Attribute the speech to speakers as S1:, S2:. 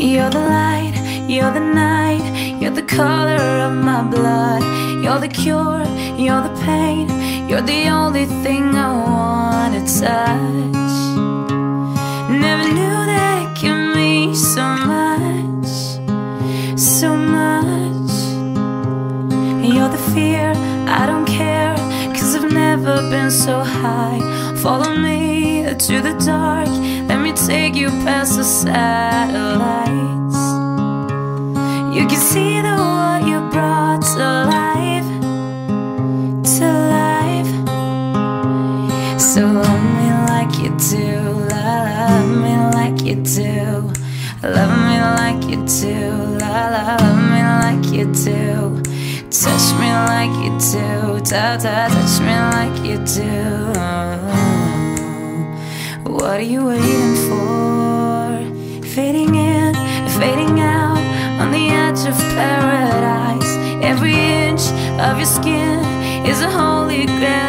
S1: You're the light, you're the night, you're the color of my blood. You're the cure, you're the pain, you're the only thing I wanna touch. Never knew that it could mean so much, so much. You're the fear, I don't care, 'cause I've never been so high. Follow me to the dark, let me take you past the satellites. You can see the what you brought to life, to life. So love me like you do, love me like you do, love me like you do, love me like you do. Touch me like you do, touch me like you do. What are you waiting for? Fading in, fading out, on the edge of paradise. Every inch of your skin is a holy grail.